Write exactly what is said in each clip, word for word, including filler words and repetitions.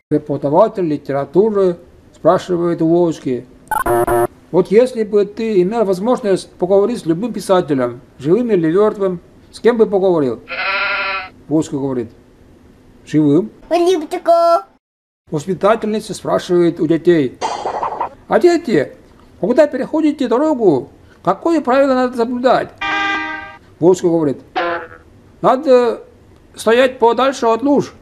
Преподаватель литературы спрашивает у Вовочки: вот если бы ты имел возможность поговорить с любым писателем, живым или мертвым, с кем бы поговорил? Вовочка говорит: живым. Воспитательница спрашивает у детей: а дети, когда переходите дорогу, какое правило надо соблюдать? Вовочка говорит: надо стоять подальше от луж.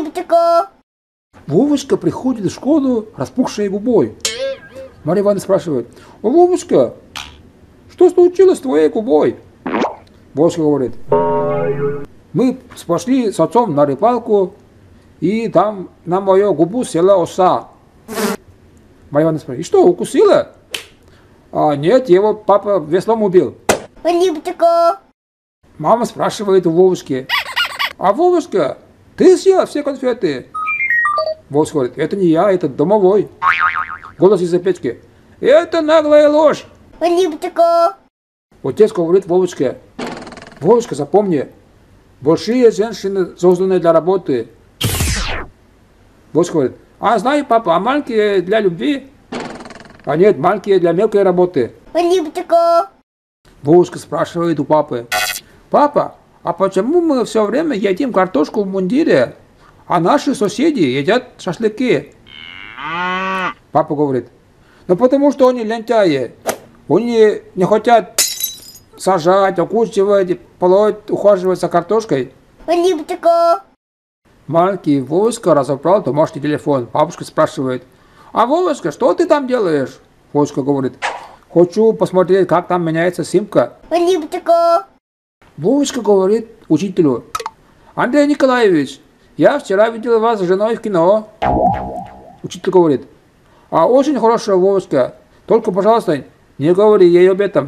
Вовочка приходит в школу распухшей губой. Марья Ивановна спрашивает: о, Вовочка, что случилось с твоей губой? Вовочка говорит: мы пошли с отцом на рыбалку, и там на мою губу села оса. Марья Ивановна спрашивает: и что, укусила? А нет, его папа веслом убил. Мама спрашивает у Вовочки: а Вовочка, ты съел все конфеты? Вовочка говорит: это не я, это домовой. Голос из-за печки: это наглая ложь. Отец говорит Вовочке: Вовочка, запомни, большие женщины созданы для работы. Вовочка говорит: а знаю, папа, а маленькие для любви? А нет, маленькие для мелкой работы. Вовочка спрашивает у папы: папа, а почему мы все время едим картошку в мундире, а наши соседи едят шашлыки? Папа говорит: ну потому что они лентяи. Они не хотят сажать, окучивать, полоть, ухаживать за картошкой. Маленький Вовочка разобрал домашний телефон. Бабушка спрашивает: а Вовочка, что ты там делаешь? Вовочка говорит: хочу посмотреть, как там меняется симка. Вовочка говорит учителю: Андрей Николаевич, я вчера видел вас с женой в кино. Учитель говорит: а очень хорошо, Вовочка, только, пожалуйста, не говори ей об этом.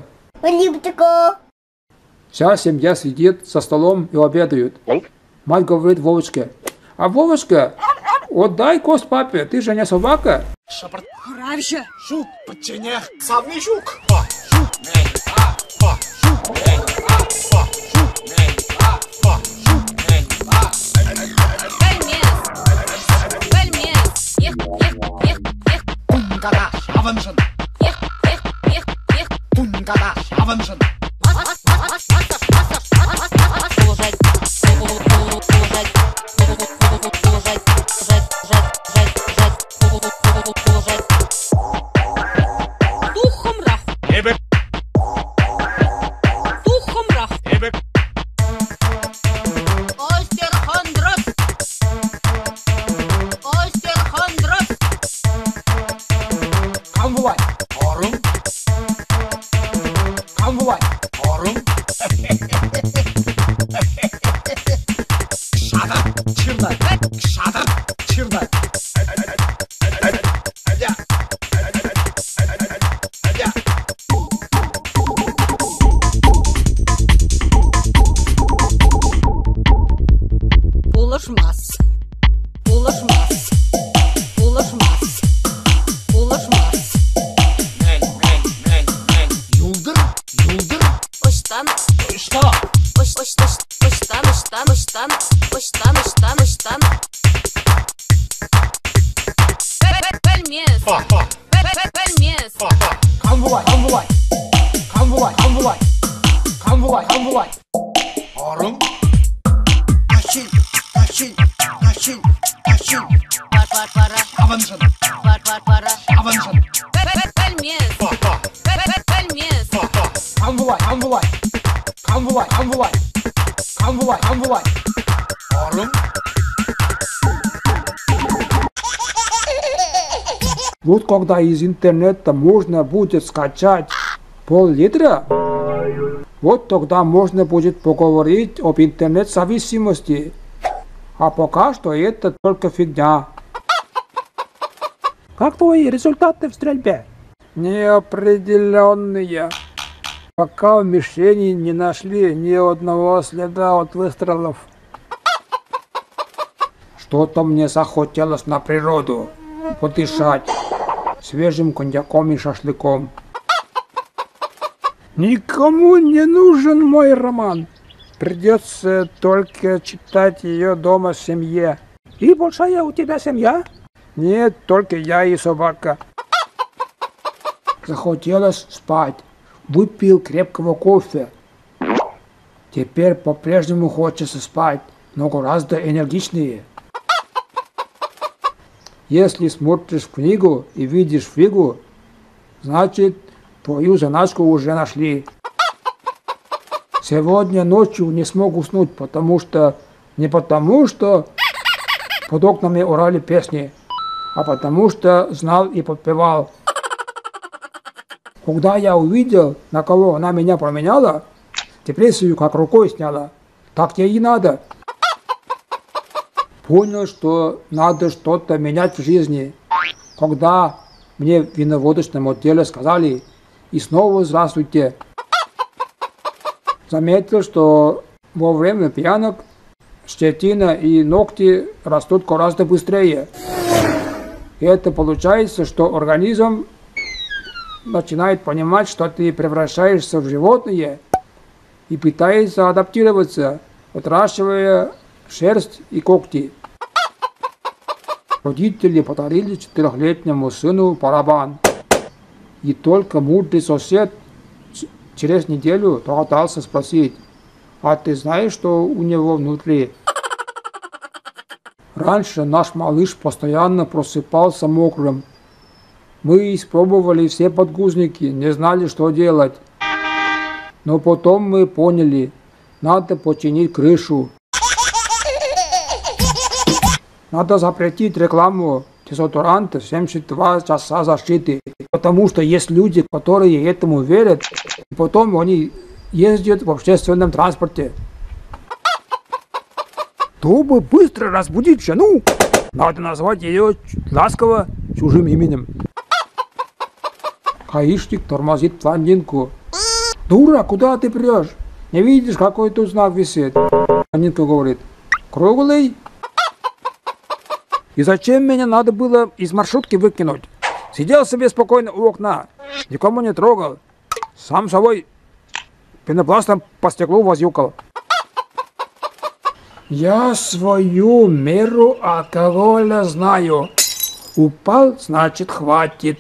Вся семья сидит за столом и обедают. Мать говорит Вовочке: а Вовочка, отдай кость папе, ты же не собака. Жук, подчиня, самый жук. Вот когда из интернета можно будет скачать пол-литра, вот тогда можно будет поговорить об интернет-зависимости. А пока что это только фигня. Как твои результаты в стрельбе? Неопределенные. Пока в мишени не нашли ни одного следа от выстрелов. Что-то мне захотелось на природу подышать свежим коньяком и шашлыком. Никому не нужен мой роман. Придется только читать ее дома в семье. И большая у тебя семья? Нет, только я и собака. Захотелось спать. Выпил крепкого кофе. Теперь по-прежнему хочется спать, но гораздо энергичнее. Если смотришь в книгу и видишь фигу, значит, твою заначку уже нашли. Сегодня ночью не смог уснуть, потому что... Не потому что под окнами орали песни, а потому что знал и подпевал. Когда я увидел, на кого она меня променяла, депрессию как рукой сняла. Так ей и надо. Понял, что надо что-то менять в жизни. Когда мне в виноводочном отделе сказали: и снова здравствуйте. Заметил, что во время пьянок щетина и ногти растут гораздо быстрее. И это получается, что организм начинает понимать, что ты превращаешься в животное и пытается адаптироваться, отращивая шерсть и когти. Родители подарили четырехлетнему сыну барабан. И только мудрый сосед через неделю догадался спросить: а ты знаешь, что у него внутри? Раньше наш малыш постоянно просыпался мокрым. Мы испробовали все подгузники, не знали, что делать. Но потом мы поняли, надо починить крышу. Надо запретить рекламу дезодоранта семьдесят два часа защиты. Потому что есть люди, которые этому верят, и потом они ездят в общественном транспорте. Чтобы быстро разбудить жену, надо назвать ее ласково чужим именем. Гаишник тормозит блондинку. Дура, куда ты прешь? Не видишь, какой тут знак висит? Блондинка говорит: круглый. И зачем меня надо было из маршрутки выкинуть? Сидел себе спокойно у окна, никому не трогал, сам собой пенопластом по стеклу возюкал. Я свою меру алкоголя знаю. Упал, значит, хватит.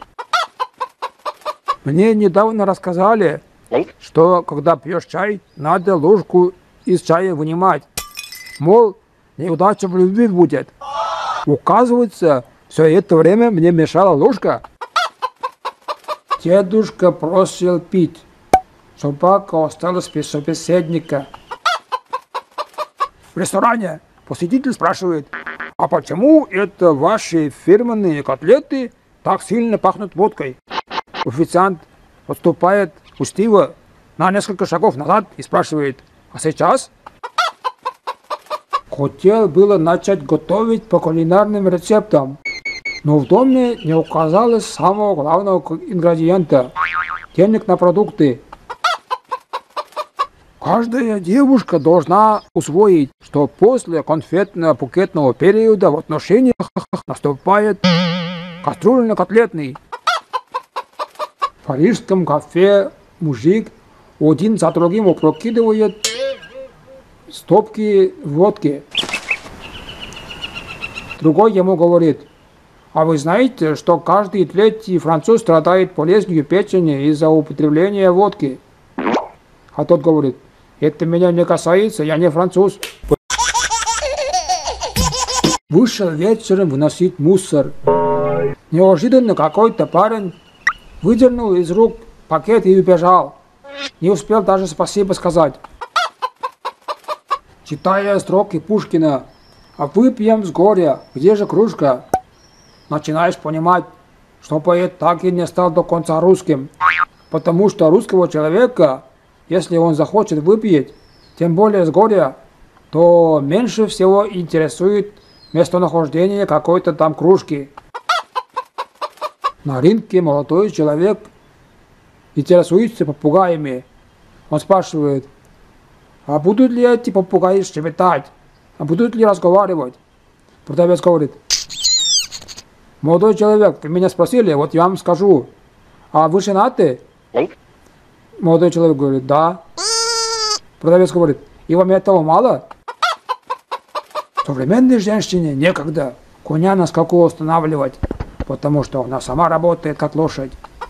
Мне недавно рассказали, что когда пьешь чай, надо ложку из чая вынимать. Мол, неудача в любви будет. Оказывается, все это время мне мешала ложка. Дедушка просил пить. Собака осталась без собеседника. В ресторане посетитель спрашивает: а почему это ваши фирменные котлеты так сильно пахнут водкой? Официант отступает учтиво на несколько шагов назад и спрашивает: а сейчас? Хотел было начать готовить по кулинарным рецептам, но в доме не оказалось самого главного ингредиента – денег на продукты. Каждая девушка должна усвоить, что после конфетно-букетного периода в отношениях наступает кастрюльно-котлетный. В парижском кафе мужик один за другим опрокидывает стопки водки. Другой ему говорит: а вы знаете, что каждый третий француз страдает болезнью печени из-за употребления водки? А тот говорит: это меня не касается, я не француз. Вышел вечером выносить мусор. Неожиданно какой-то парень выдернул из рук пакет и убежал. Не успел даже спасибо сказать. Читая строки Пушкина: а выпьем с горя, где же кружка? Начинаешь понимать, что поэт так и не стал до конца русским. Потому что русского человека, если он захочет выпить, тем более с горя, то меньше всего интересует местонахождение какой-то там кружки. На рынке молодой человек интересуется попугаями. Он спрашивает: а будут ли эти попугаи щебетать? А будут ли разговаривать? Продавец говорит: молодой человек, вы меня спросили, вот я вам скажу. А вы женаты? Молодой человек говорит: да. Продавец говорит: и вам этого мало? Современной женщине некогда. коня на скаку останавливать, потому что она сама работает как лошадь.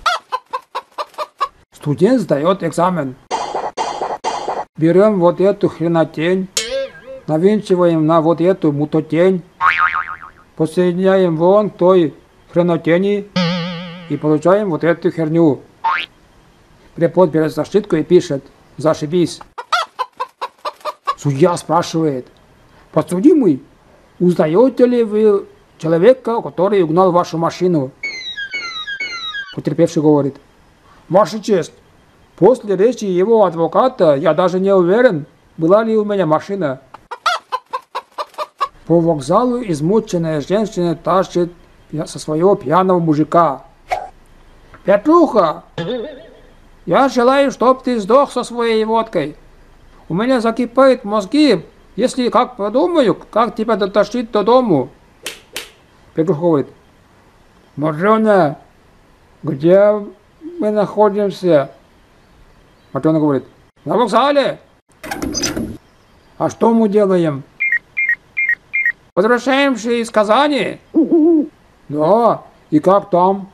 Студент сдает экзамен. Берем вот эту хренотень, навинчиваем на вот эту мутотень, подсоединяем вон к той хренотени и получаем вот эту херню. Препод берет зашитку и пишет: зашибись. Судья спрашивает: подсудимый, узнаете ли вы человека, который угнал вашу машину? Потерпевший говорит: ваша честь, после речи его адвоката я даже не уверен, была ли у меня машина. По вокзалу измученная женщина тащит со своего пьяного мужика. Петруха, я желаю, чтоб ты сдох со своей водкой. У меня закипают мозги, если как подумаю, как тебя дотащить до дому. Петруха говорит: Матрена, где мы находимся? Матрена говорит: на вокзале. А что мы делаем? Возвращаемся из Казани. Да, и как там?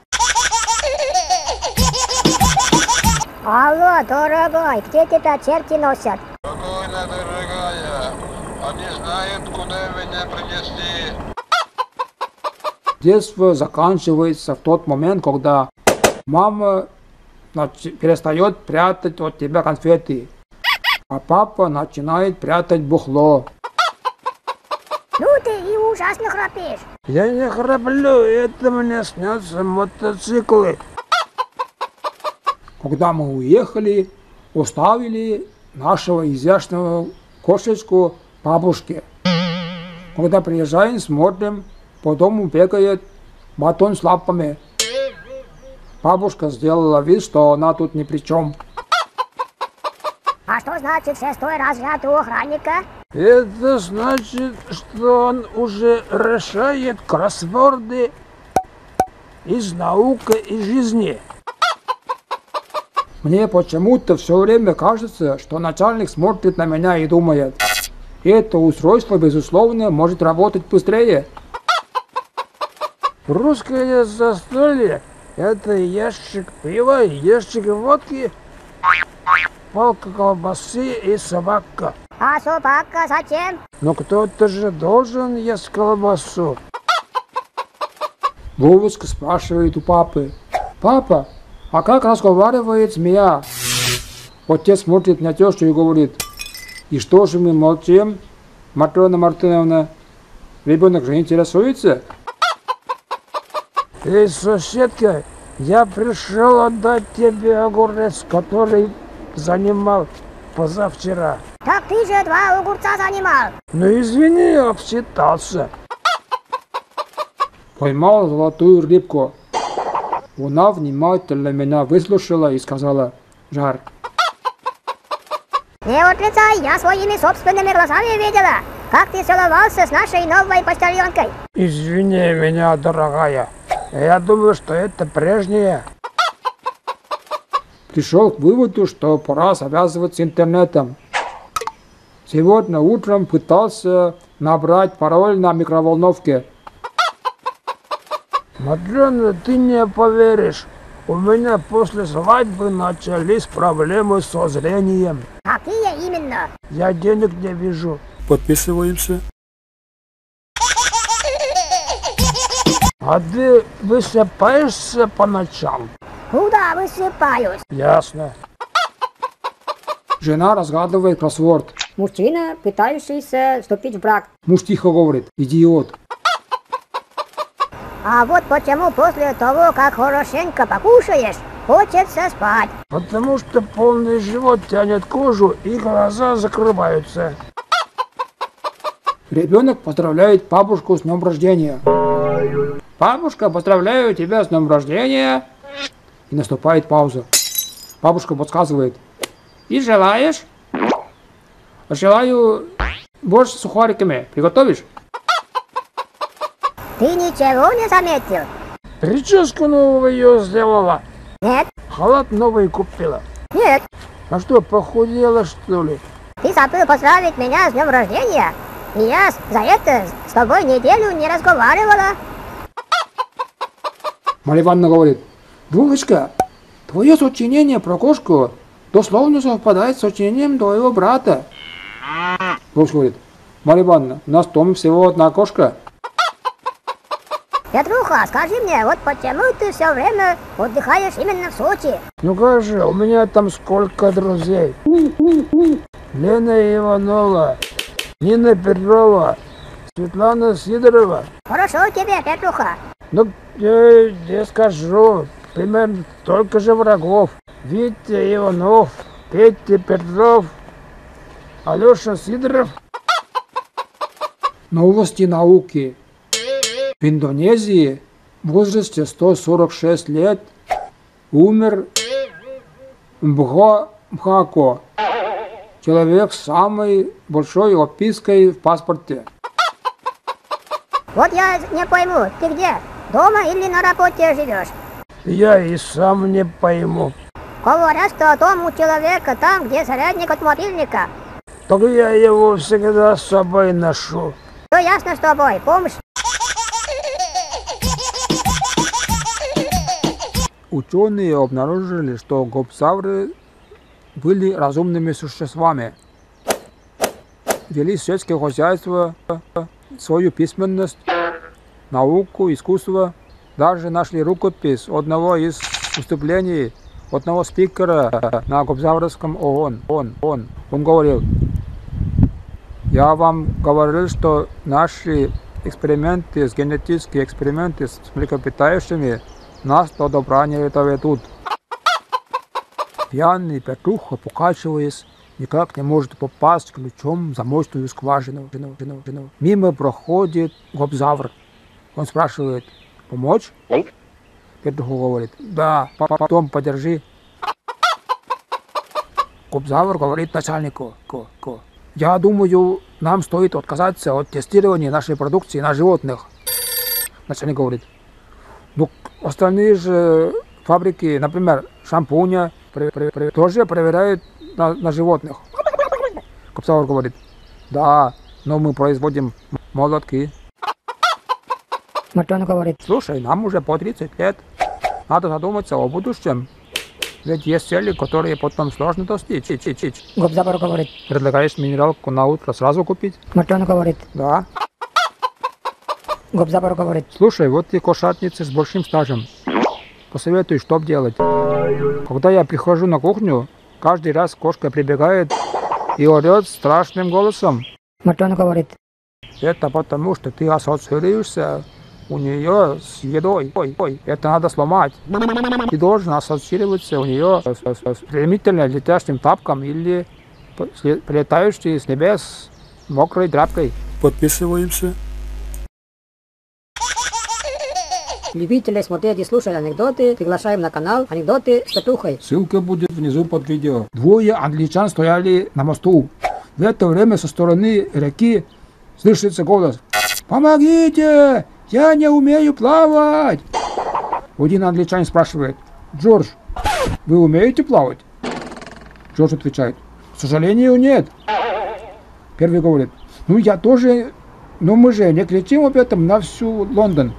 Алло, дорогой, где тебя черти носят? Спокойно, дорогая. Они знают, куда меня принести. Детство заканчивается в тот момент, когда мама нач- перестает прятать от тебя конфеты, а папа начинает прятать бухло. Ну ты и ужасно храпишь. Я не храплю, это мне снятся мотоциклы. Когда мы уехали, оставили нашего изящного кошечку бабушке. Когда приезжаем, смотрим, по дому бегает батон с лапами. Бабушка сделала вид, что она тут ни при чем. А что значит шестой разряд у охранника? Это значит, что он уже решает кроссворды из науки и жизни. Мне почему-то все время кажется, что начальник смотрит на меня и думает: это устройство, безусловно, может работать быстрее. Русское застолье – это ящик пива, ящик водки, палка колбасы и собака. А собака зачем? Но кто-то же должен есть колбасу. Вовочка спрашивает у папы: папа, а как разговаривает змея? Отец смотрит на тещу и говорит: и что же мы молчим, Матрена Мартыновна? Ребенок же интересуется. Эй, соседка, я пришел отдать тебе огурец, который занимал позавчера. Так ты же два огурца занимал. Ну извини, обсчитался. Поймал золотую рыбку. Она внимательно меня выслушала и сказала: жар. Не отрицай, я своими собственными глазами видела, как ты целовался с нашей новой почтальонкой. Извини меня, дорогая. Я думаю, что это прежнее. Пришел к выводу, что пора завязывать с интернетом. Сегодня утром пытался набрать пароль на микроволновке. Матрена, ты не поверишь, у меня после свадьбы начались проблемы со зрением. Какие именно? Я денег не вижу. Подписываемся. А ты высыпаешься по ночам? Куда высыпаюсь? Ясно. Жена разгадывает кроссворд. Мужчина, пытающийся вступить в брак. Муж тихо говорит: идиот. А вот почему после того, как хорошенько покушаешь, хочется спать. Потому что полный живот тянет кожу и глаза закрываются. Ребенок поздравляет бабушку с днем рождения. Бабушка, поздравляю тебя с днем рождения. И наступает пауза. Бабушка подсказывает: и желаешь? Желаю борщ с сухариками. Приготовишь? Ты ничего не заметил? Прическу новую ее сделала. Нет? Халат новый купила. Нет. А что, похудела, что ли? Ты забыл поздравить меня с днем рождения? И я за это с тобой неделю не разговаривала. Марья Ивановна говорит: Вовочка, твое сочинение про кошку дословно совпадает с сочинением твоего брата. Вовочка говорит: Марья Ивановна, у нас в доме всего одна кошка. Петруха, скажи мне, вот почему ты все время отдыхаешь именно в Сочи? Ну как же, у меня там сколько друзей. Лена Иванова, Нина Петрова, Светлана Сидорова. Хорошо тебе, Петруха. Ну, я, я скажу, примерно столько же врагов. Витя Иванов, Петя Петров, Алеша Сидоров. Новости науки. В Индонезии в возрасте сто сорок шесть лет умер Мбго Мхако, человек с самой большой опиской в паспорте. Вот я не пойму, ты где? Дома или на работе живешь? Я и сам не пойму. Говорят, что дом у человека там, где зарядник от мобильника. Так я его всегда с собой ношу. Все ясно с тобой, помощь. Ученые обнаружили, что гопсавры были разумными существами, вели сельское хозяйство, свою письменность, науку, искусство, даже нашли рукопись одного из выступлений одного спикера на гопсаврском ООН. Он, он, он говорил: я вам говорил, что наши эксперименты, генетические эксперименты с млекопитающими нас до добра не доведут. Пьяный Петруха, покачиваясь, никак не может попасть ключом в замочную скважину. Мимо проходит гопсавр. Он спрашивает: помочь? Петруха говорит: да, потом подержи. Гопсавр говорит начальнику: я думаю, нам стоит отказаться от тестирования нашей продукции на животных. Начальник говорит: ну, остальные же фабрики, например, шампуня, при, при, при, тоже проверяют на, на животных. Гопсавр говорит: да, но мы производим молотки. Матроны говорит: слушай, нам уже по тридцать лет. Надо задуматься о будущем. Ведь есть цели, которые потом сложно достичь. Гопсавр говорит: предлагаешь минералку на утро сразу купить? Матрона говорит: да. Гопсавр говорит: слушай, вот ты кошатница с большим стажем. Посоветуй, что делать. Когда я прихожу на кухню, каждый раз кошка прибегает и орет страшным голосом. Матрона говорит: это потому, что ты ассоциируешься у нее с едой. Ой, ой, это надо сломать. Ты должен ассоциироваться у нее с, с, с стремительно летящим тапком или прилетающей с небес мокрой тряпкой. Подписываемся. Любителей смотреть и слушать анекдоты приглашаем на канал Анекдоты с Петрухой. Ссылка будет внизу под видео. Двое англичан стояли на мосту. В это время со стороны реки слышится голос: помогите! Я не умею плавать! Один англичанин спрашивает: Джордж, вы умеете плавать? Джордж отвечает: к сожалению, нет. Первый говорит: ну я тоже, но мы же не кричим об этом на всю Лондон.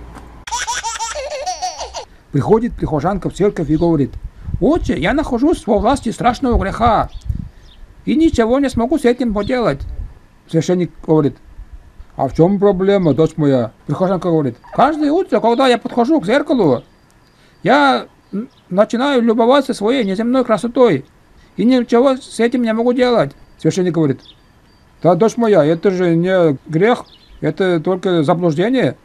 Приходит прихожанка в церковь и говорит: отче, я нахожусь во власти страшного греха и ничего не смогу с этим поделать. Священник говорит: а в чем проблема, дочь моя? Прихожанка говорит: каждое утро, когда я подхожу к зеркалу, я начинаю любоваться своей неземной красотой и ничего с этим не могу делать. Священник говорит: да, дочь моя, это же не грех, это только заблуждение.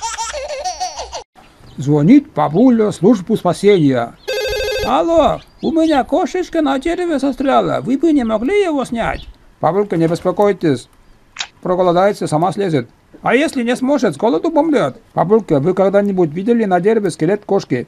Звонит бабуля в службу спасения. Алло, у меня кошечка на дереве застряла, вы бы не могли его снять? Бабулька, не беспокойтесь, проголодается, сама слезет. А если не сможет, с голоду помрет. Бабулька, вы когда-нибудь видели на дереве скелет кошки?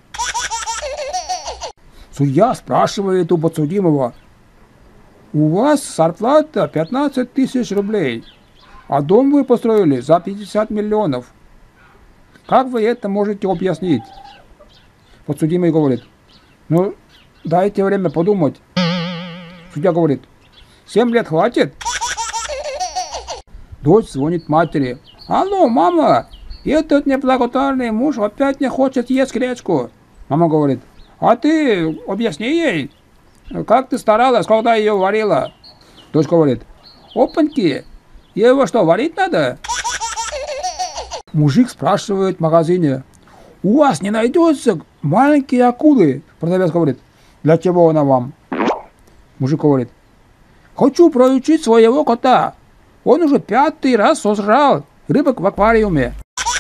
Судья спрашивает у подсудимого: у вас зарплата пятнадцать тысяч рублей, а дом вы построили за пятьдесят миллионов. Как вы это можете объяснить? Подсудимый говорит: ну, дайте время подумать. Судья говорит: семь лет хватит? Дочь звонит матери: Алло, мама, этот неблагодарный муж опять не хочет есть гречку. Мама говорит, а ты объясни ей, как ты старалась, когда ее варила. Дочь говорит, опаньки, его что, варить надо? Мужик спрашивает в магазине, у вас не найдется маленькие акулы? Продавец говорит, для чего она вам? Мужик говорит, хочу проучить своего кота. Он уже пятый раз сожрал рыбок в аквариуме.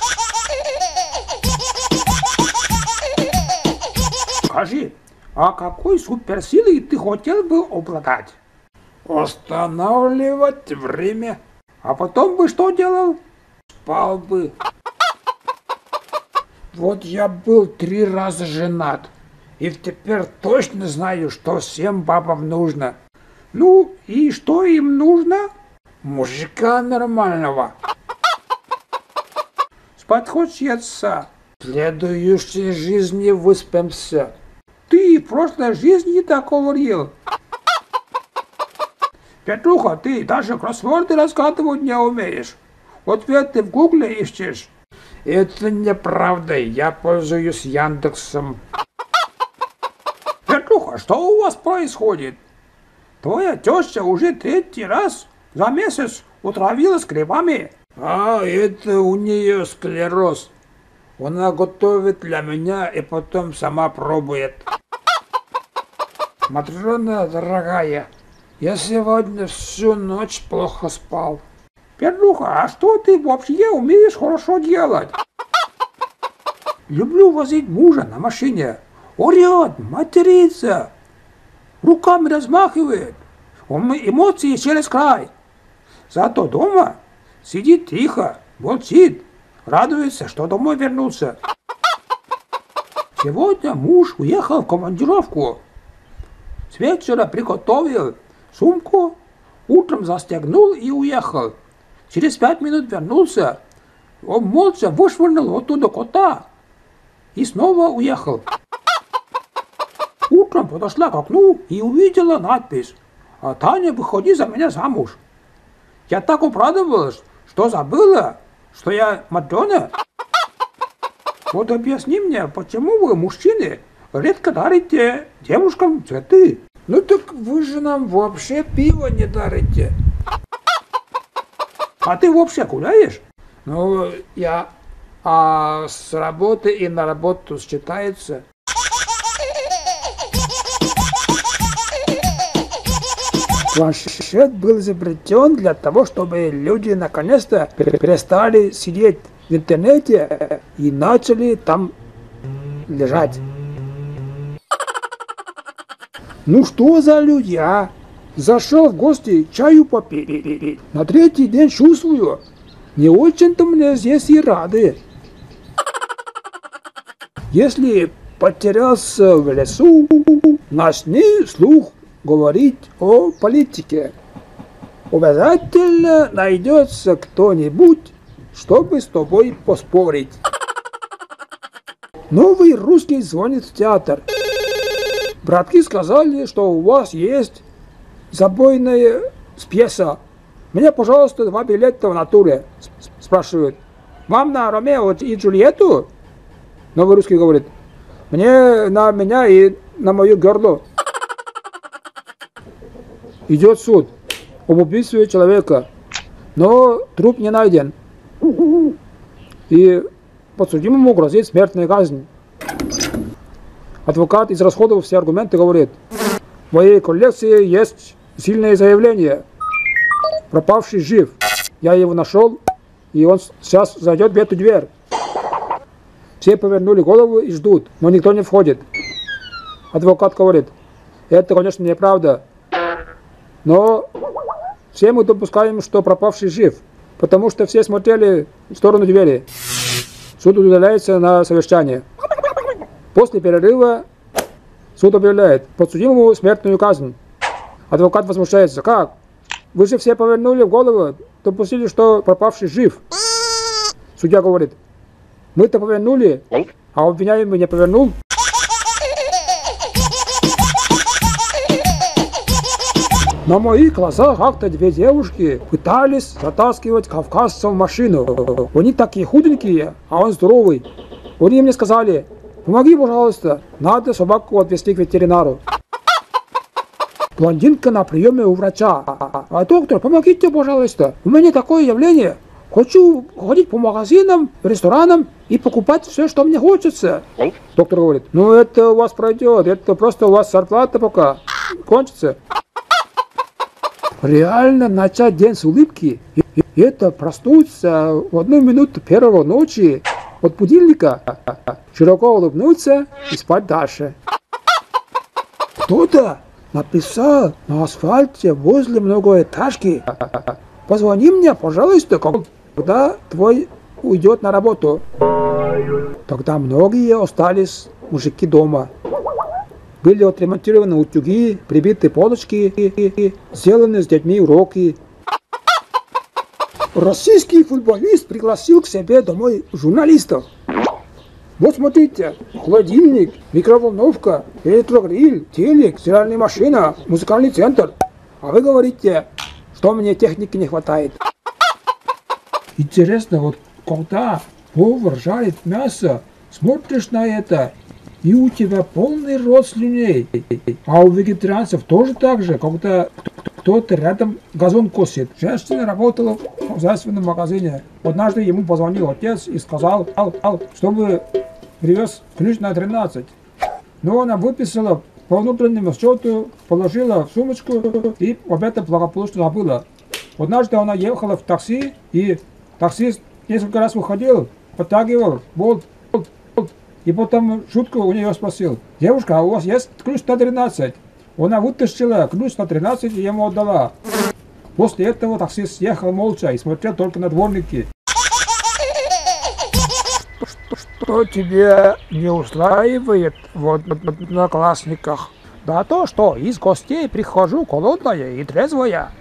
Скажи, а какой суперсилой ты хотел бы обладать? Останавливать время. А потом бы что делал? Спал бы. Вот я был три раза женат. И теперь точно знаю, что всем бабам нужно. Ну, и что им нужно? Мужика нормального. Спать хочется. В следующей жизни выспимся. Ты в прошлой жизни так говорил. Петруха, ты даже кроссворды разгадывать не умеешь. Ответы в гугле ищешь. Это неправда, я пользуюсь Яндексом. Петруха, что у вас происходит? Твоя теща уже третий раз за месяц утравилась грибами. А, это у нее склероз. Она готовит для меня и потом сама пробует. Матрона дорогая, я сегодня всю ночь плохо спал. Петруха, а что ты вообще умеешь хорошо делать? Люблю возить мужа на машине. Орет, матерится, руками размахивает. Он эмоции через край. Зато дома сидит тихо, молчит, радуется, что домой вернулся. Сегодня муж уехал в командировку. С вечера приготовил сумку, утром застегнул и уехал. Через пять минут вернулся. Он молча вышвырнул оттуда кота и снова уехал. Утром подошла к окну и увидела надпись: «А Таня, выходи за меня замуж». Я так обрадовалась, что забыла, что я Матрона. Вот объясни мне, почему вы, мужчины, редко дарите девушкам цветы? Ну так вы же нам вообще пиво не дарите. А ты вообще гуляешь? Ну, я... А с работы и на работу считается? Планшет был изобретен для того, чтобы люди наконец-то перестали сидеть в интернете и начали там лежать. Ну что за люди, а? Зашел в гости чаю попить. На третий день чувствую, не очень-то мне здесь и рады. Если потерялся в лесу, начни вслух говорить о политике. Обязательно найдется кто-нибудь, чтобы с тобой поспорить. Новый русский звонит в театр. Братки сказали, что у вас есть забойная пьеса. Мне, пожалуйста, два билета в натуре. Спрашивают, вам на Ромео и Джульетту? Новый русский говорит, мне на меня и на мою горло. Идет суд об убийстве человека, но труп не найден. И подсудимому грозит смертная казнь. Адвокат израсходовал все аргументы, говорит, в моей коллекции есть сильное заявление. Пропавший жив. Я его нашел, и он сейчас зайдет в эту дверь. Все повернули голову и ждут, но никто не входит. Адвокат говорит, это, конечно, неправда, но все мы допускаем, что пропавший жив, потому что все смотрели в сторону двери. Суд удаляется на совещание. После перерыва суд объявляет подсудимому смертную казнь. Адвокат возмущается, как? Вы же все повернули голову, допустили, что пропавший жив. Судья говорит, мы-то повернули, а обвиняемый не повернул. На моих глазах как-то две девушки пытались затаскивать кавказца в машину. Они такие худенькие, а он здоровый. Они мне сказали: помоги, пожалуйста, надо собаку отвезти к ветеринару. Блондинка на приеме у врача. А доктор, помогите, пожалуйста, у меня такое явление. Хочу ходить по магазинам, ресторанам и покупать все, что мне хочется. Доктор говорит: ну это у вас пройдет, это просто у вас зарплата пока кончится. Реально начать день с улыбки, это проснуться в одну минуту первого ночи от будильника, широко улыбнуться и спать дальше. Кто-то написал на асфальте возле многоэтажки: позвони мне, пожалуйста, когда твой уйдет на работу. Тогда многие остались мужики дома. Были отремонтированы утюги, прибиты полочки, сделаны с детьми уроки. Российский футболист пригласил к себе домой журналистов. Вот смотрите, холодильник, микроволновка, электрогриль, телек, стиральная машина, музыкальный центр. А вы говорите, что мне техники не хватает. Интересно, вот когда повар жарит мясо, смотришь на это, и у тебя полный рот слюней. А у вегетарианцев тоже так же, когда кто-то рядом газон косит. Женщина работала в хозяйственном магазине. Однажды ему позвонил отец и сказал, чтобы привез ключ на тринадцать. Но она выписала по внутреннему счету, положила в сумочку и об этом благополучно забыла. Однажды она ехала в такси, и таксист несколько раз выходил, подтягивал болт. И потом шутку у нее спросил: девушка, а у вас есть ключ на тринадцать? Она вытащила ключ на тринадцать и ему отдала. После этого таксист ехал молча и смотрел только на дворники. Что тебя не устраивает в одноклассниках? Да то, что из гостей прихожу голодная и трезвая.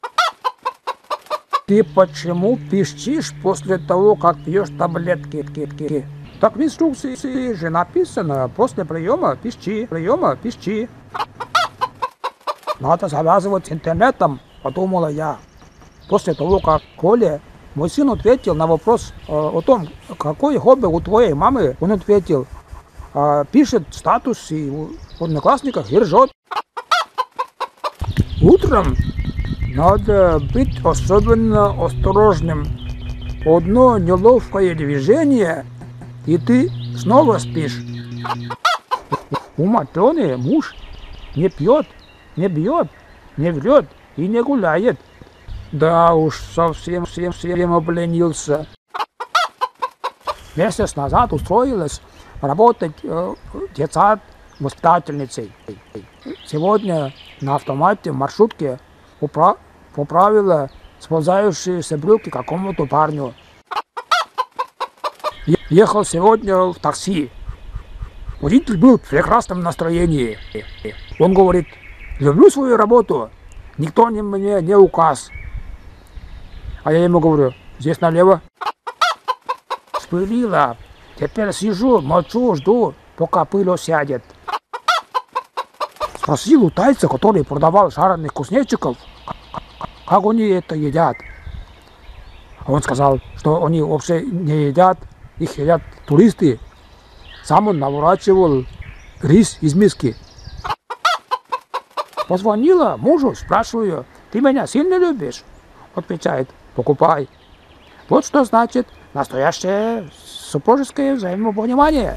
Ты почему пищишь после того, как пьешь таблетки? Так в инструкции же написано: после приема пищи, приема пищи. Надо завязывать с интернетом, подумала я. После того, как Коля, мой сын, ответил на вопрос э, о том, какое хобби у твоей мамы, он ответил: э, пишет статусы в одноклассниках и ржет. Утром надо быть особенно осторожным. Одно неловкое движение, и ты снова спишь. У Матрены муж не пьет, не бьет, не врет и не гуляет. Да уж, совсем всем всем обленился. Месяц назад устроилась работать э, детсад воспитательницей. Сегодня на автомате в маршрутке попра поправила сползающиеся брюки какому-то парню. Ехал сегодня в такси. Водитель был в прекрасном настроении. Он говорит: люблю свою работу, никто не, мне не указ. А я ему говорю: здесь налево. Спылила. Теперь сижу, молчу, жду, пока пыль осядет. Спросил у тайца, который продавал жареных кузнечиков, как они это едят. Он сказал, что они вообще не едят, их едят туристы. Сам он наворачивал рис из миски. Позвонила мужу, спрашиваю: ты меня сильно любишь? Отвечает: покупай. Вот что значит настоящее супружеское взаимопонимание.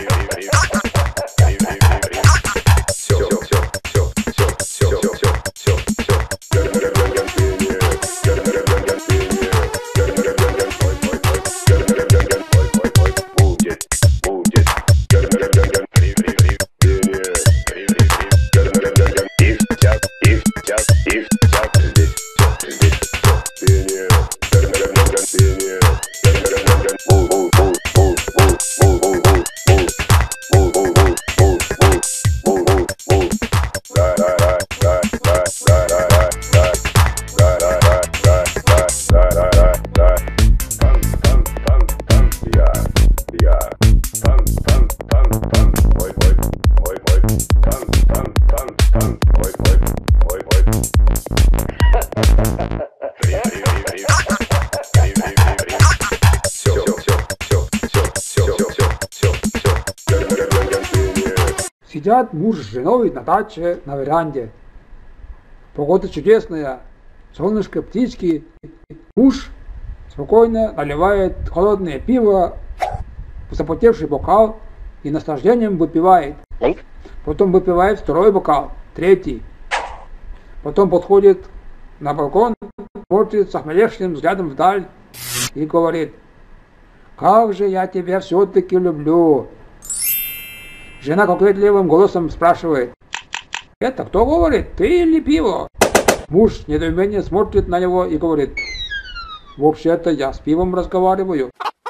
Сидят муж с женой на даче на веранде. Погода чудесная, солнышко, птички. Муж спокойно наливает холодное пиво в запотевший бокал и наслаждением выпивает. Потом выпивает второй бокал, третий. Потом подходит на балкон, смотрит с охмелевшим взглядом вдаль и говорит: «Как же я тебя все-таки люблю!» Жена кокетливым голосом спрашивает: «Это кто говорит, ты или пиво?» Муж с недоумением смотрит на него и говорит: «Вообще-то я с пивом разговариваю».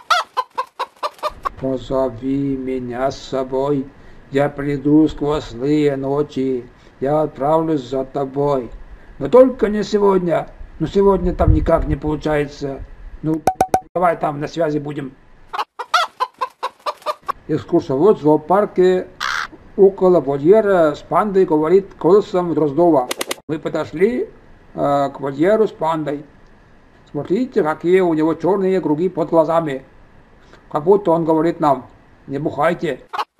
«Позови меня с собой, я приду сквозь злые ночи, я отправлюсь за тобой. Но только не сегодня, ну сегодня там никак не получается. Ну, давай там на связи будем». Экскурсовод в зоопарке около вольера с пандой говорит голосом Дроздова: «Мы подошли э, к вольеру с пандой. Смотрите, какие у него черные круги под глазами. Как будто он говорит нам: не бухайте».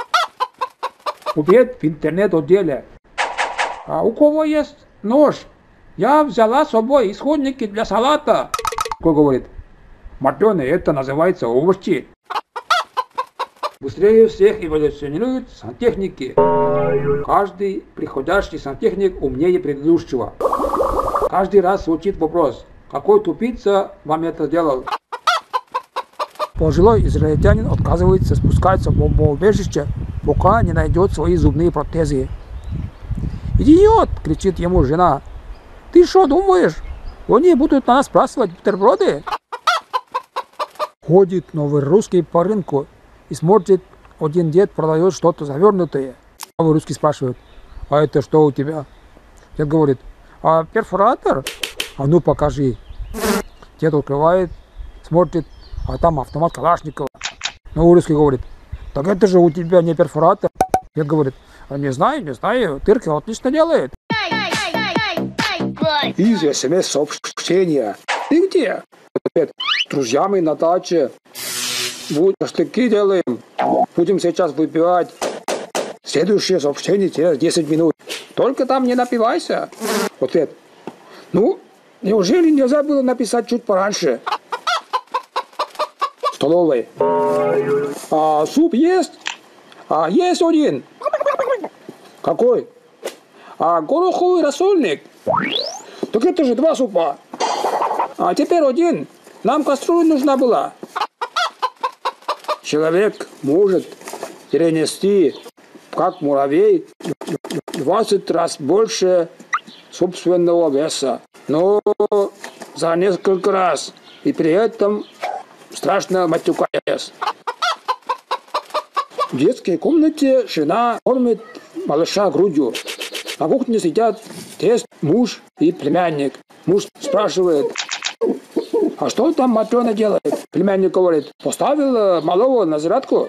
Обед в интернет-отделе. «А у кого есть нож? Я взяла с собой исходники для салата». Кто говорит: «Матрёна, это называется овощи». Быстрее всех эволюционируют сантехники. Каждый приходящий сантехник умнее предыдущего. Каждый раз звучит вопрос: какой тупица вам это делал? Пожилой израильтянин отказывается спускаться в бомбоубежище, пока не найдет свои зубные протезы. «Идиот!» — кричит ему жена. «Ты что думаешь, они будут на нас спрашивать бутерброды?» Ходит новый русский по рынку и смотрит, один дед продает что-то завернутое. Новый русский спрашивает: «А это что у тебя?» Дед говорит: «А перфоратор? А ну покажи». Дед открывает, смотрит, а там автомат Калашникова. Новый русский говорит: «Так это же у тебя не перфоратор». Дед говорит: «А не знаю, не знаю, Тырка отлично делает». Из СМС-сообщения: «Ты где?» Ответ: «С друзьями на даче. Вот шашлыки делаем. Будем сейчас выпивать. Следующее сообщение через десять минут. Только там не напивайся». Ответ: «Ну, неужели нельзя было написать чуть пораньше?» В столовой: «А суп есть?» «А есть один». «Какой?» «А гороховый рассольник». «Так это же два супа». «А теперь один. Нам кастрюля нужна была». Человек может перенести, как муравей, двадцать раз больше собственного веса, но за несколько раз, и при этом страшно матюкаясь. В детской комнате жена кормит малыша грудью. На кухне сидят тесть, муж и племянник. Муж спрашивает: «А что там Матрёна делает?» Племянник говорит: «Поставил малого на зарядку».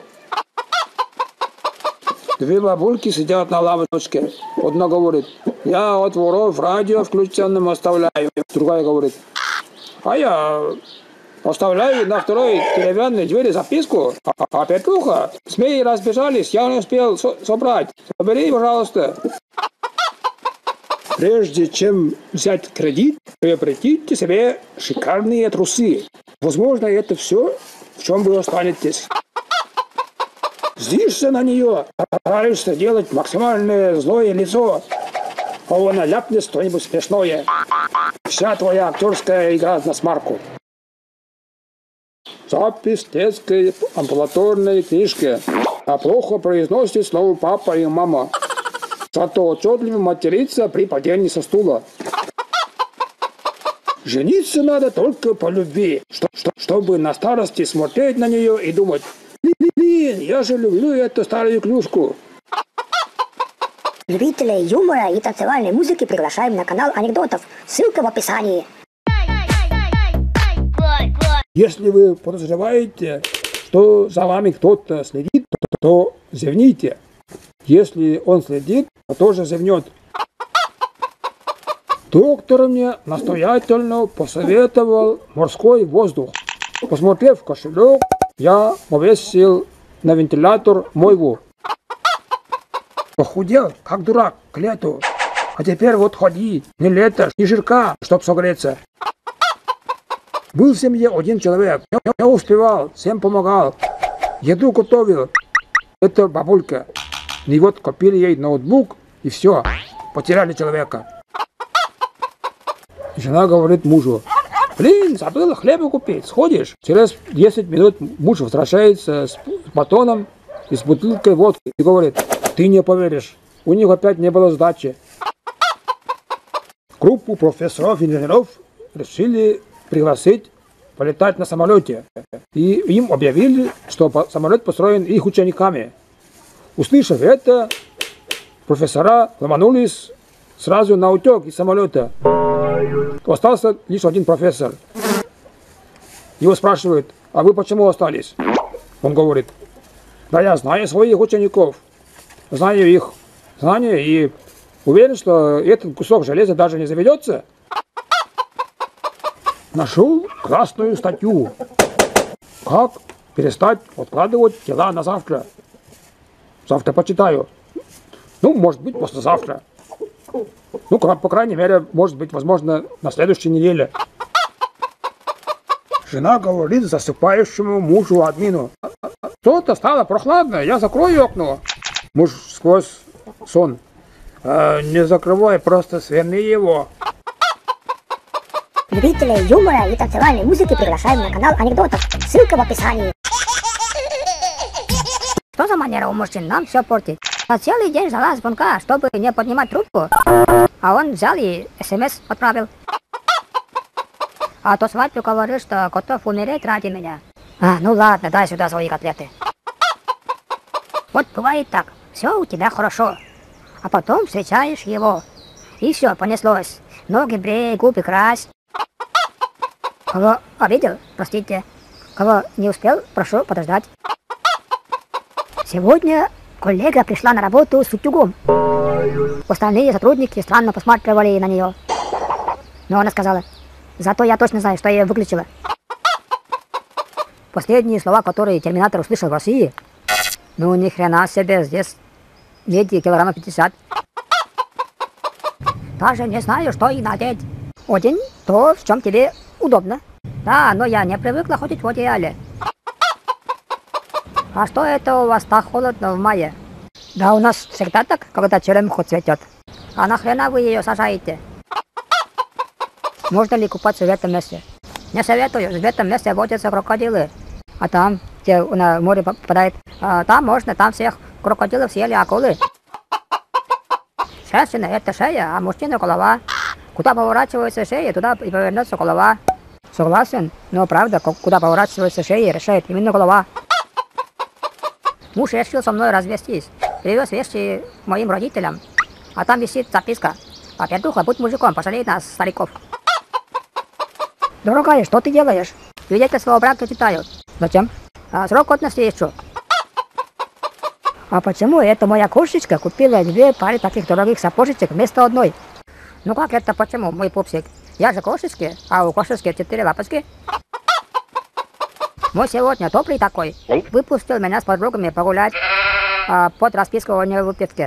Две бабульки сидят на лавочке. Одна говорит: «Я от воров радио включенным оставляю». Другая говорит: «А я оставляю на второй деревянной двери записку. А, а Петруха, змеи разбежались, я не успел со собрать. Собери, пожалуйста». Прежде чем взять кредит, приобретите себе шикарные трусы. Возможно, это все, в чем вы останетесь. Злишься на нее, стараешься делать максимальное злое лицо, а она ляпнет что-нибудь смешное. Вся твоя актерская игра на смарку. Запись в детской амбулаторной книжке. А плохо произносит слово папа и мама. Зато отчетливо матерится при падении со стула. Жениться надо только по любви, что, что, чтобы на старости смотреть на нее и думать: блин, я же люблю эту старую клюшку. Любителей юмора и танцевальной музыки приглашаем на канал анекдотов. Ссылка в описании. Если вы подозреваете, что за вами кто-то следит, то, то зевните. Если он следит, то тоже зевнет. Доктор мне настоятельно посоветовал морской воздух. Посмотрев в кошелек, я повесил на вентилятор мойву. Похудел, как дурак, к лету. А теперь вот ходи, не лето, ни жирка, чтоб согреться. Был в семье один человек, я успевал, всем помогал. Еду готовил. Это бабулька. И вот купили ей ноутбук, и все, потеряли человека. Жена говорит мужу: блин, забыла хлеба купить, сходишь? Через десять минут муж возвращается с батоном и с бутылкой водки и говорит: ты не поверишь, у них опять не было сдачи. Группу профессоров-инженеров решили пригласить полетать на самолете. И им объявили, что самолет построен их учениками. Услышав это, профессора ломанулись сразу на утек из самолета. Остался лишь один профессор. Его спрашивают: а вы почему остались? Он говорит: да я знаю своих учеников, знаю их знания и уверен, что этот кусок железа даже не заведется. Нашел красную статью. Как перестать откладывать дела на завтра. Завтра почитаю. Ну, может быть, послезавтра. Ну, по крайней мере, может быть, возможно, на следующей неделе. Жена говорит засыпающему мужу админу: что-то стало прохладно, я закрою окно. Муж сквозь сон: э, не закрывай, просто сверни его. Любителей юмора и танцевальной музыки приглашаем на канал анекдотов. Ссылка в описании. Что за манера у мужчин? Нам все портит. А целый день ждала звонка, чтобы не поднимать трубку. А он взял и смс отправил. А то свадьбу говорит, что готов умереть ради меня. А, ну ладно, дай сюда свои котлеты. Вот бывает так. Все у тебя хорошо. А потом встречаешь его. И все, понеслось. Ноги брей, губы крась. Кого обидел? Простите. Кого не успел? Прошу подождать. Сегодня коллега пришла на работу с утюгом. Остальные сотрудники странно посматривали на нее. Но она сказала: зато я точно знаю, что я ее выключила. Последние слова, которые Терминатор услышал в России: ну ни хрена себе, здесь меди килограмма пятьдесят. Даже не знаю, что и надеть. Одень то, в чем тебе удобно. Да, но я не привыкла ходить в одеяле. А что это у вас так холодно в мае? Да у нас всегда так, когда черемуха цветет. А нахрена вы ее сажаете? Можно ли купаться в этом месте? Не советую, в этом месте водятся крокодилы. А там, где на море попадает, а, там можно, там всех крокодилов съели акулы. Женщина — это шея, а мужчина — голова. Куда поворачивается шея, туда и повернется голова. Согласен, но правда, куда поворачивается шея, решает именно голова. Муж решил со мной развестись. Привез вещи моим родителям. А там висит записка: «Папертуха, будь мужиком, пожалей нас, стариков». Дорогая, что ты делаешь? Свидетельство о браке читаю. Зачем? А, срок годности ищу. А почему эта моя кошечка купила две пары таких дорогих сапожечек вместо одной? Ну как это почему, мой пупсик? Я же кошечки, а у кошечки четыре лапочки. Мой сегодня добрый такой. Выпустил меня с подругами погулять а, под расписывание выпивки.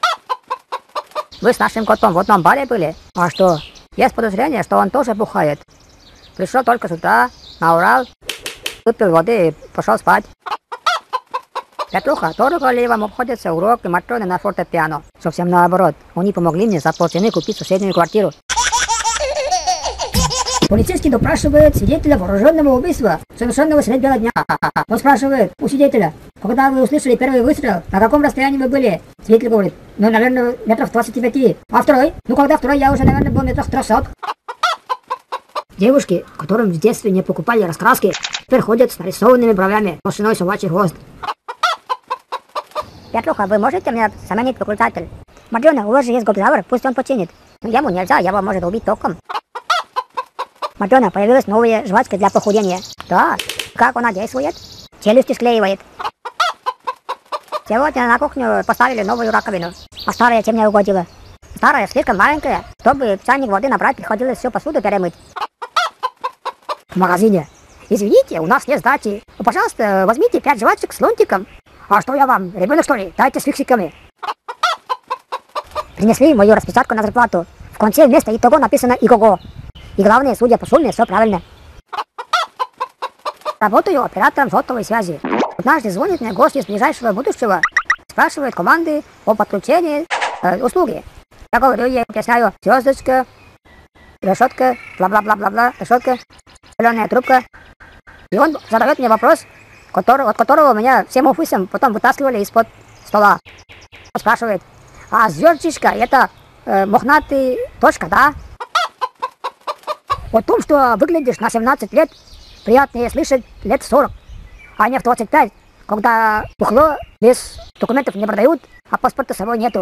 Вы с нашим котом в одном баре были? А что? Есть подозрение, что он тоже бухает. Пришел только сюда, наурал, выпил воды и пошел спать. Петруха, дорого ли вам обходятся уроки Матроны на фортепиано? Совсем наоборот. Они помогли мне за полцены купить соседнюю квартиру. Полицейский допрашивает свидетеля вооруженного убийства, совершенного средь бела дня. Он спрашивает у свидетеля: когда вы услышали первый выстрел, на каком расстоянии вы были? Свидетель говорит: ну, наверное, метров двадцати пяти. А второй? Ну, когда второй, я уже, наверное, был метров трехсот. Девушки, которым в детстве не покупали раскраски, теперь ходят с нарисованными бровями, толщиной собачий хвост. Петруха, вы можете мне заменить выключатель? Матрёна, у вас же есть гобзавр, пусть он починит. Ну, ему нельзя, его может убить током. Матрёна, появилась новая жвачка для похудения. Да, как она действует? Челюсти склеивает. Сегодня на кухню поставили новую раковину, а старая тем не угодила. Старая слишком маленькая, чтобы в чайник воды набрать, приходилось всю посуду перемыть. В магазине: извините, у нас нет сдачи. Пожалуйста, возьмите пять жвачек с лунтиком. А что я вам, ребенок что ли? Дайте с фиксиками. Принесли мою распечатку на зарплату. В конце вместо итого написано ИГОГО. И главное, судя по сумме, все правильно. Работаю оператором сотовой связи. Однажды звонит мне гость из ближайшего будущего. Спрашивает команды о подключении э, услуги. Я говорю, я объясняю: звездочка, решетка, бла-бла-бла-бла-бла, решетка, зеленая трубка. И он задает мне вопрос, который, от которого меня всем офисом потом вытаскивали из-под стола. Он спрашивает: а звездочка это э, мохнатый точка, да? О том, что выглядишь на семнадцать лет, приятнее слышать лет сорок, а не в двадцать пять, когда бухло без документов не продают, а паспорта с собой нету.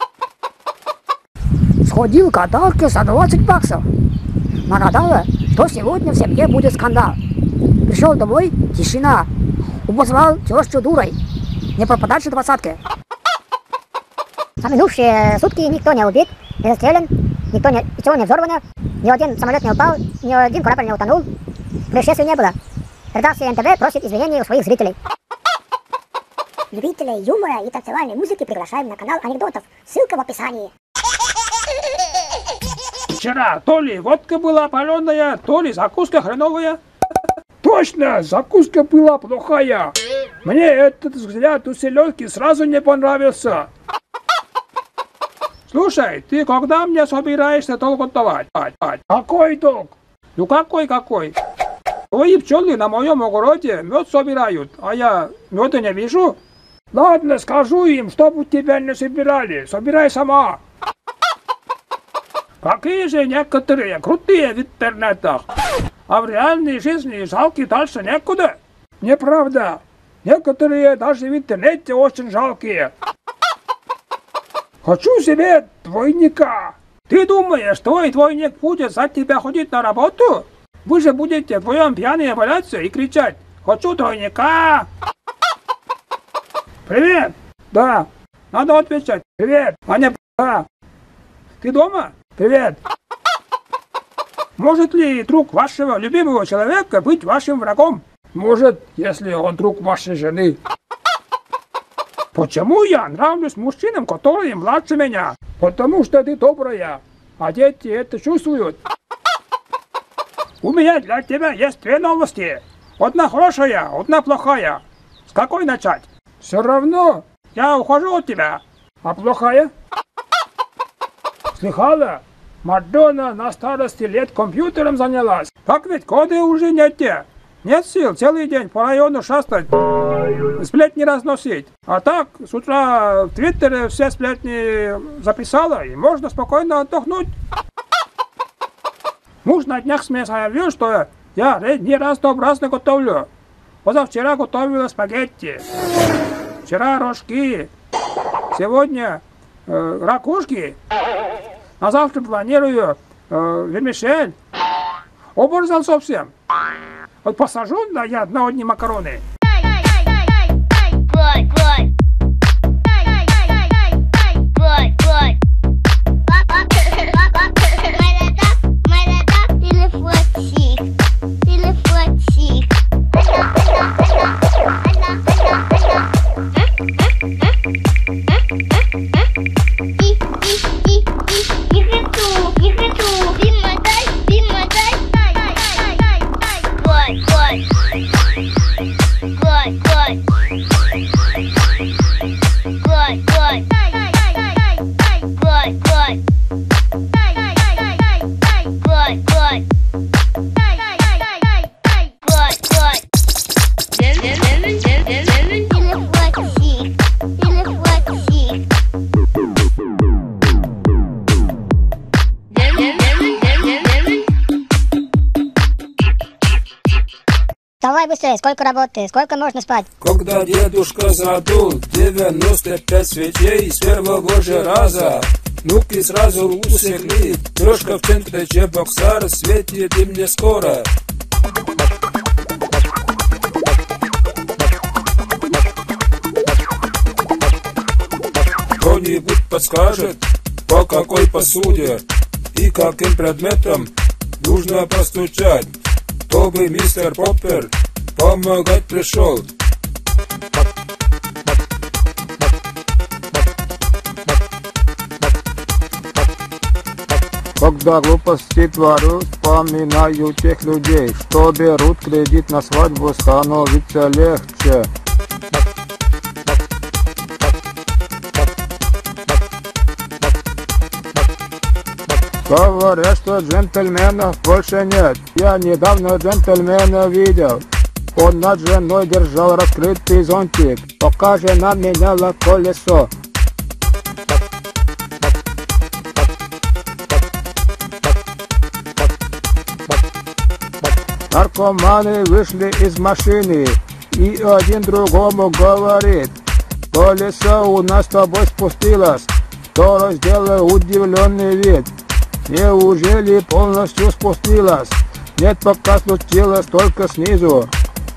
Сходил к гадалке за двадцать баксов. Нагадала, что сегодня в семье будет скандал. Пришел домой, тишина. Обозвал тещу дурой. Не пропадать же двадцатки. За минувшие сутки никто не убит, не застрелен, никто не, ничего не взорвано, ни один самолет не упал, ни один корабль не утонул. Происшествий не было. Редакция эн тэ вэ просит извинений у своих зрителей. Любителей юмора и танцевальной музыки приглашаем на канал анекдотов. Ссылка в описании. Вчера то ли водка была паленая, то ли закуска хреновая. Точно, закуска была плохая. Мне этот взгляд у селедки сразу не понравился. Слушай, ты когда мне собираешься долг давать? Какой долг? Ну какой-какой? Твои пчелы на моем огороде мед собирают, а я меда не вижу. Ладно, скажу им, чтобы тебя не собирали. Собирай сама. Какие же некоторые крутые в интернетах, а в реальной жизни жалки дальше некуда. Неправда. Некоторые даже в интернете очень жалкие. Хочу себе двойника. Ты думаешь, твой двойник будет за тебя ходить на работу? Вы же будете вдвоем пьяные валяться и кричать: хочу двойника. Привет. Да. Надо отвечать: привет, а не да. Ты дома? Привет. Может ли друг вашего любимого человека быть вашим врагом? Может, если он друг вашей жены. Почему я нравлюсь мужчинам, которые младше меня? Потому что ты добрая, а дети это чувствуют. У меня для тебя есть две новости. Одна хорошая, одна плохая. С какой начать? Все равно, я ухожу от тебя. А плохая? Слыхала? Мадонна на старости лет компьютером занялась. Так ведь годы уже нет те. Нет сил целый день по району шастать, сплетни разносить. А так, с утра в Твиттере все сплетни записала, и можно спокойно отдохнуть. Муж на днях мне заявил, что я не разнообразно готовлю. Позавчера готовила спагетти, вчера рожки, сегодня э, ракушки, а завтра планирую э, вермишель. Оборзал совсем. Вот посажу на я на одни макароны. What? быстрее, сколько работы, сколько можно спать? Когда дедушка задул девяносто пять свечей с первого же раза, внуки сразу усекли. Трешка в центре Чебоксар, светит им не скоро. Кто-нибудь подскажет, по какой посуде и каким предметом нужно постучать, чтобы мистер Поппер помогать пришел? Когда глупости творю, вспоминаю тех людей, что берут кредит на свадьбу, становится легче. Говорят, что джентльменов больше нет. Я недавно джентльмена видел. Он над женой держал раскрытый зонтик, пока жена меняла колесо. Наркоманы вышли из машины, и один другому говорит: колесо у нас с тобой спустилось. Второй сделал удивленный вид: неужели полностью спустилась? Нет, пока случилось только снизу.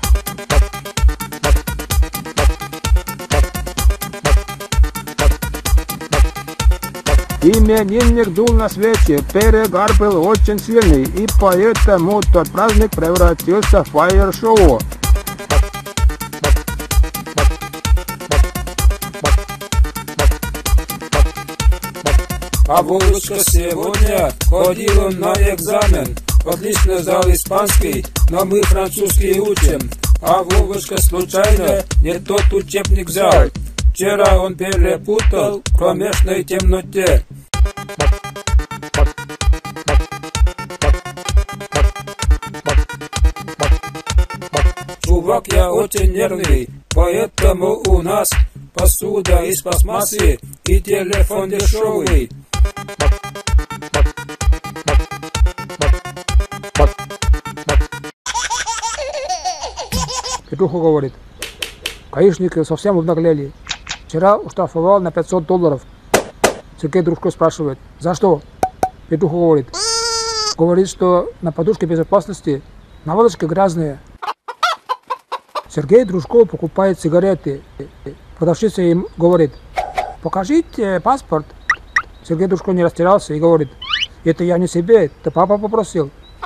Именинник дул на свечи, перегар был очень сильный, и поэтому тот праздник превратился в фаер-шоу. А Вовочка сегодня ходил на экзамен. Отлично знал испанский, но мы французский учим. А Вовочка случайно не тот учебник взял. Вчера он перепутал в кромешной темноте. Чувак, я очень нервный, поэтому у нас посуда из пластмассы и телефон дешевый. Петруха говорит: гаишники совсем обнаглели. Вчера уштрафовал на пятьсот долларов. Сергей Дружко спрашивает: за что? Петруха говорит: говорит, что на подушке безопасности наволочки грязные. Сергей Дружко покупает сигареты. Продавщица им говорит: покажите паспорт. Сергей Дружко не растерялся и говорит: это я не себе, это папа попросил.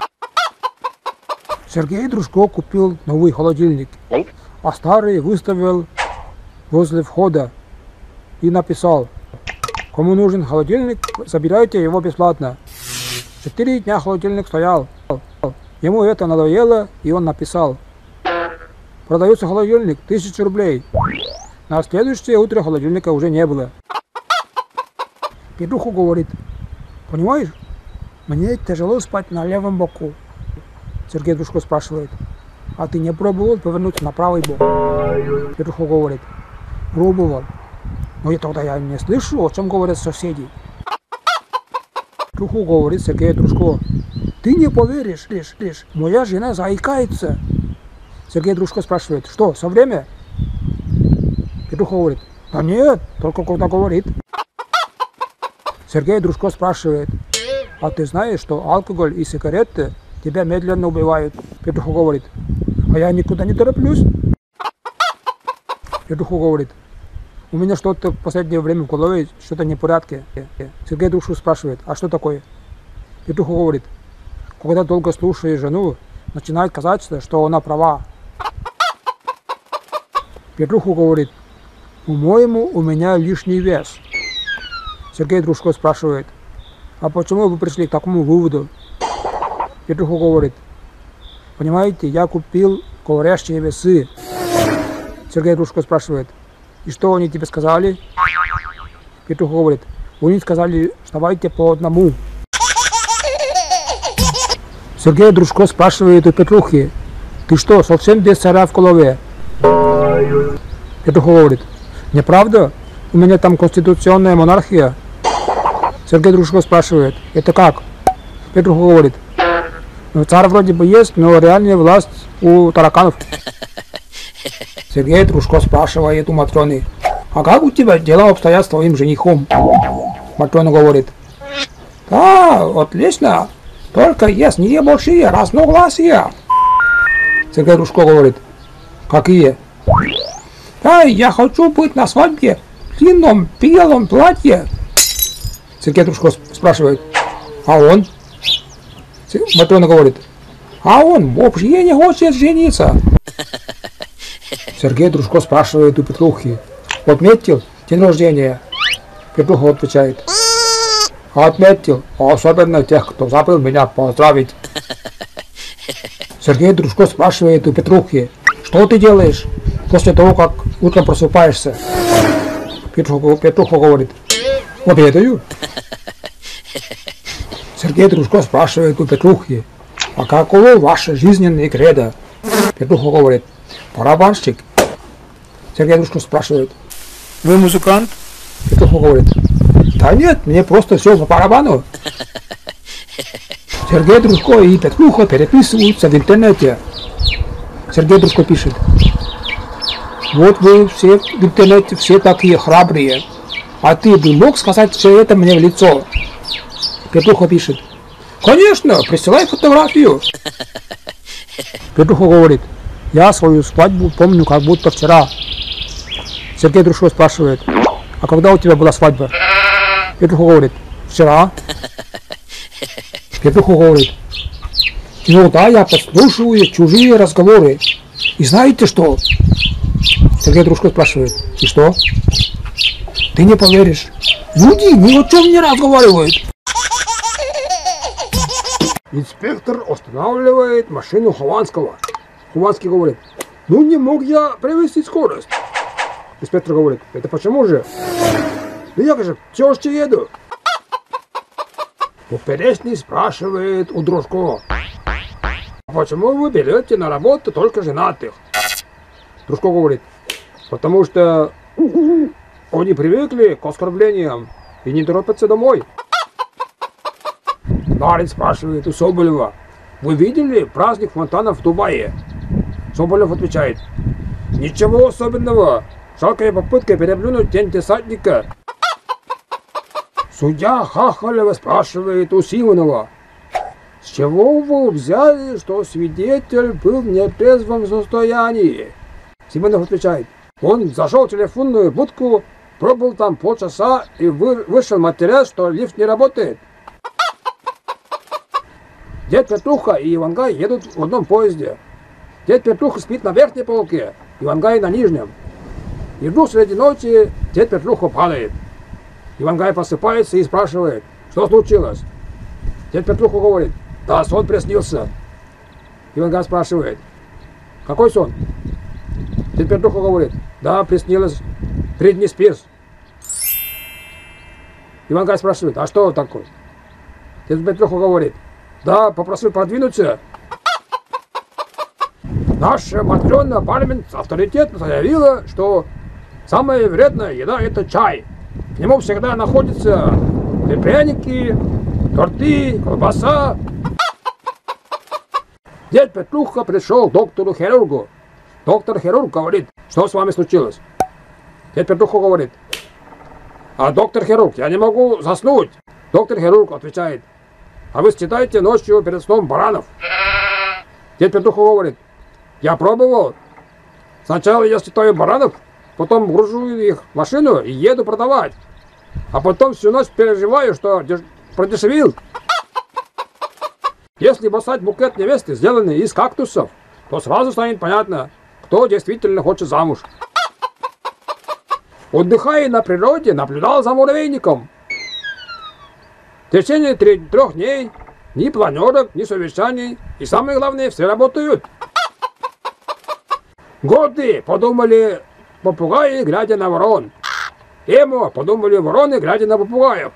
Сергей Дружко купил новый холодильник, а старый выставил возле входа и написал: кому нужен холодильник, забирайте его бесплатно. Четыре дня холодильник стоял. Ему это надоело, и он написал: продается холодильник, тысяча рублей. На следующее утро холодильника уже не было. Петруха говорит: понимаешь, мне тяжело спать на левом боку. Сергей Дружко спрашивает: а ты не пробовал повернуться на правый бок? Петруха говорит: пробовал, но и тогда я не слышу, о чем говорят соседи. Петруха говорит Сергей Дружко: ты не поверишь, лишь, лишь, моя жена заикается. Сергей Дружко спрашивает: что, все время? Петруха говорит: да нет, только когда говорит. Сергей Дружко спрашивает: а ты знаешь, что алкоголь и сигареты тебя медленно убивают? Петруха говорит: а я никуда не тороплюсь. Петруха говорит: у меня что-то в последнее время в голове, что-то не в порядке. Сергей Дружко спрашивает: а что такое? Петруха говорит: когда долго слушаешь жену, начинает казаться, что она права. Петруха говорит: по-моему, у меня лишний вес. Сергей Дружко спрашивает: а почему вы пришли к такому выводу? Петруха говорит: понимаете, я купил говорящие весы. Сергей Дружко спрашивает: и что они тебе сказали? Петруха говорит: они сказали, вставайте по одному. Сергей Дружко спрашивает у Петрухи: ты что, совсем без царя в голове? Петруха говорит: неправда, у меня там конституционная монархия. Сергей Дружко спрашивает: это как? Петруха говорит: ну, царь вроде бы есть, но реальная власть у тараканов. Сергей Дружко спрашивает у Матроны, а как у тебя дела обстоят с твоим женихом? Матрона говорит, да, отлично, только есть небольшие разногласия. Сергей Дружко говорит, какие? Да, я хочу быть на свадьбе в длинном белом платье. Сергей Дружко спрашивает, а он? Матрона говорит, а он вообще не хочет жениться. Сергей Дружко спрашивает у Петрухи, отметил день рождения? Петруха отвечает, отметил, особенно тех, кто забыл меня поздравить. Сергей Дружко спрашивает у Петрухи, что ты делаешь после того, как утром просыпаешься? Петруха, Петруха говорит, обедаю. Сергей Дружко спрашивает у Петрухи, а каково ваше жизненное кредо? Петруха говорит, барабанщик. Сергей Дружко спрашивает, вы музыкант? Петруха говорит, да нет, мне просто все по барабану. Сергей Дружко и Петруха переписываются в интернете. Сергей Дружко пишет, вот вы все в интернете все такие храбрые, а ты бы мог сказать все это мне в лицо? Петруха пишет, конечно, присылай фотографию. Петруха говорит, я свою свадьбу помню как будто вчера. Сергей Дружко спрашивает, а когда у тебя была свадьба? Петруха говорит, вчера. Петруха говорит, иногда я подслушиваю чужие разговоры. И знаете что? Сергей Дружко спрашивает, и что? Ты не поверишь, люди ни о чем не разговаривают. Инспектор останавливает машину Хованского. Хованский говорит, ну не мог я превысить скорость. Инспектор говорит, это почему же? Ну я же все еще еду. Поперечный спрашивает у Дружко, а почему вы берете на работу только женатых? Дружко говорит, потому что они привыкли к оскорблениям и не торопятся домой. Барин спрашивает у Соболева, вы видели праздник фонтанов в Дубае? Соболев отвечает, ничего особенного, жалкая попытка переплюнуть день десантника. Судья Хахалева спрашивает у Симонова, с чего вы взяли, что свидетель был в нетрезвом состоянии? Симонов отвечает, он зашел в телефонную будку, пробыл там полчаса и вы, вышел материал, что лифт не работает. Дед Петруха и Ивангай едут в одном поезде. Дед Петруха спит на верхней полке, Ивангай на нижнем. И вдруг среди ночи дед Петруха падает. Ивангай просыпается и спрашивает, что случилось? Дед Петруха говорит, да, сон приснился. Ивангай спрашивает, какой сон? Дед Петруха говорит, да, приснилось, три дня спишь. Ивангай спрашивает, а что такое? Дед Петруха говорит, да, попросил продвинуться. Наша Матрена Парменц авторитетно заявила, что самая вредная еда это чай. К нему всегда находятся пряники, торты, колбаса. Дед Петруха пришел к доктору-хирургу. Доктор-хирург говорит, что с вами случилось? Дед Петруха говорит, а доктор-хирург, я не могу заснуть. Доктор-хирург отвечает, а вы считаете ночью перед сном баранов? Дед Петруха говорит, я пробовал. Сначала я считаю баранов, потом гружу их в машину и еду продавать. А потом всю ночь переживаю, что продешевил. Если бросать букет невесты, сделанный из кактусов, то сразу станет понятно, кто действительно хочет замуж. Отдыхая на природе, наблюдал за муравейником. В течение трех дней ни планерок, ни совещаний, и самое главное, все работают. Годы, подумали попугаи, глядя на ворон. Эмо, подумали вороны, глядя на попугаев.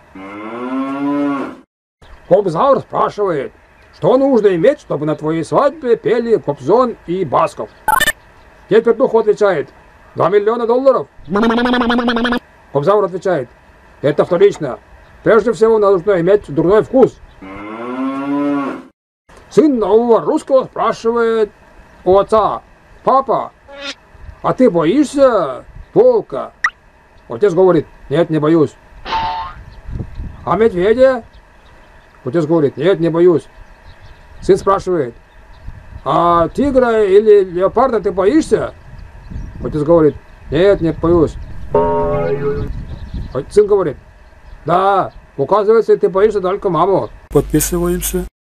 Кобзар спрашивает, что нужно иметь, чтобы на твоей свадьбе пели Кобзон и Басков. Дед Петруха отвечает, два миллиона долларов. Кобзар отвечает, это вторично. Прежде всего нужно иметь дурной вкус. Сын нового русского спрашивает у отца, папа, а ты боишься волка? Отец говорит, нет, не боюсь. А медведя? Отец говорит, нет, не боюсь. Сын спрашивает, а тигра или леопарда ты боишься? Отец говорит, нет, не боюсь. Сын говорит, да, оказывается, ты боишься только маму. Подписываемся.